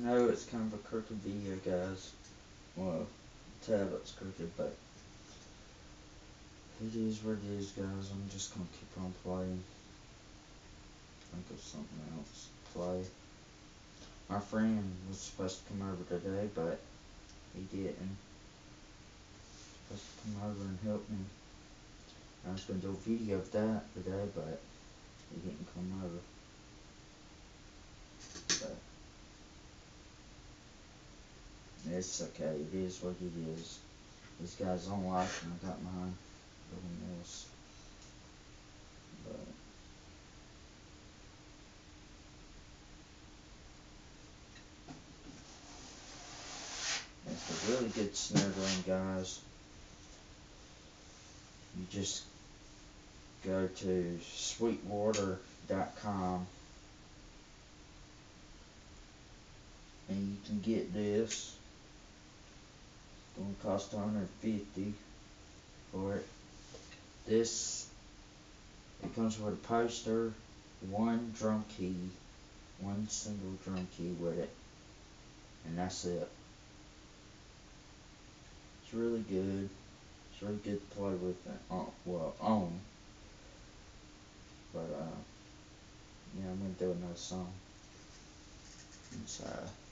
know it's kind of a crooked video, guys. Well, the tablet's crooked, but it is what it is, guys. I'm just gonna keep on playing. Think of something else to play. My friend was supposed to come over today, but he didn't. Supposed to come over and help me. I was gonna do a video of that today, but he didn't come over. But it's okay. It is what it is. These guys don't like, and I got mine doing this. But it's a really good snare drum, guys. You just go to sweetwater.com and you can get this. It's gonna cost $150 for it. This, it comes with a poster, one drum key, one single drum key with it, and that's it. It's really good. It's really good to play with it. On. But yeah, I'm gonna do another song inside.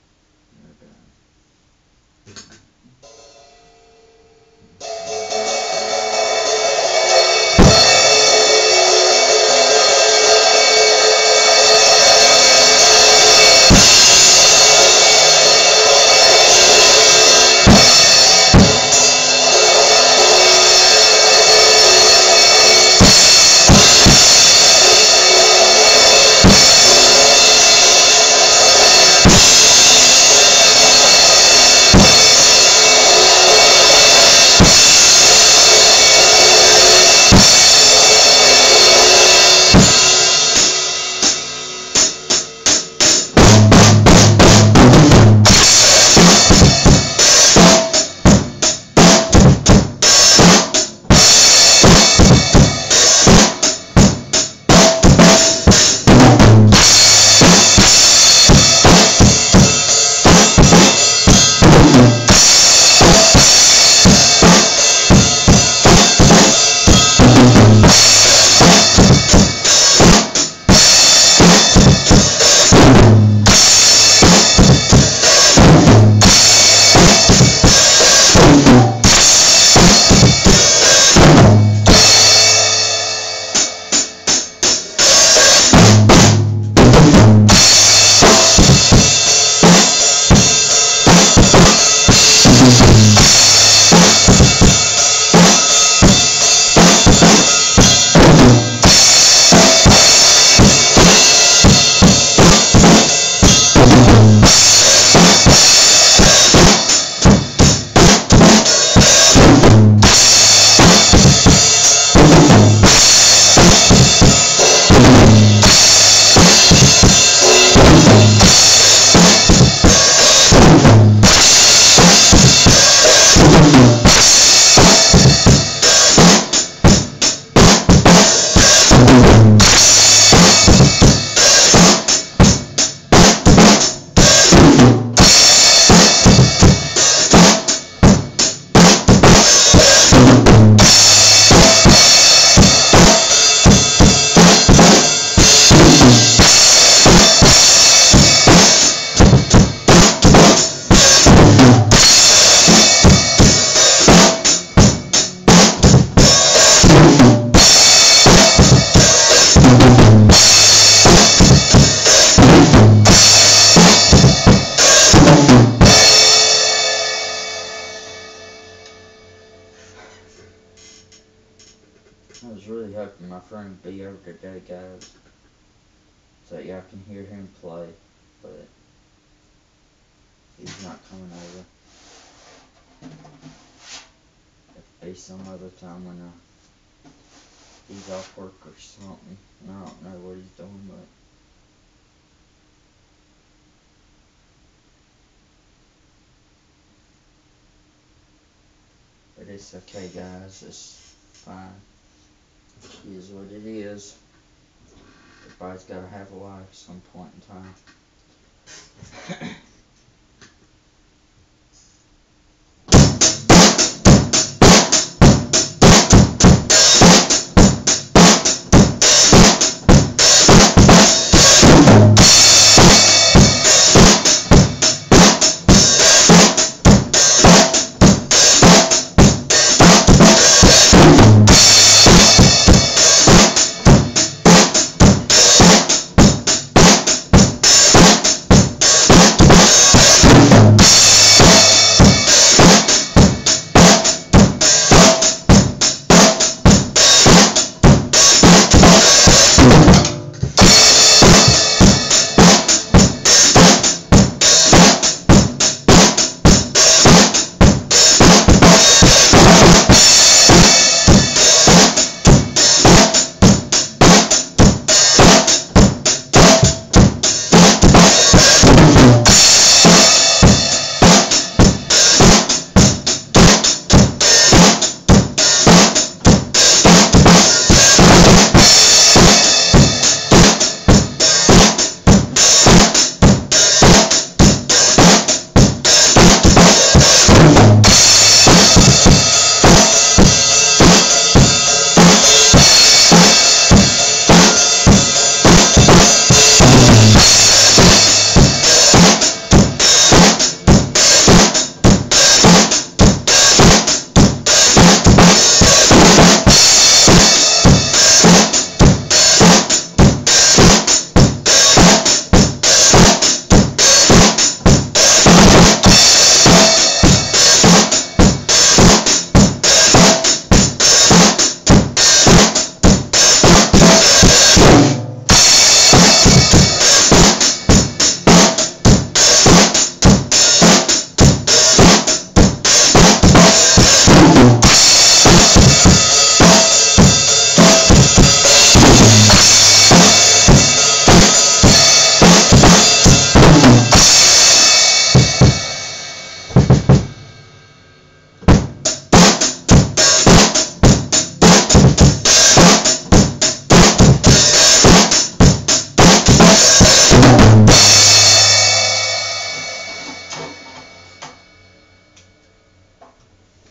I was really hoping my friend would be over today, guys, so y'all can hear him play, but he's not coming over. Maybe some other time when he's off work or something. I don't know what he's doing, but it's okay, guys. It's fine. It is what it is. Everybody's gotta have a life at some point in time.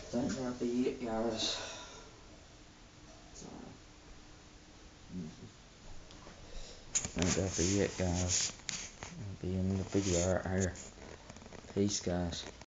think that'll be it, guys. Sorry. I think that'll be it, guys. That'll be in the video right here. Peace, guys.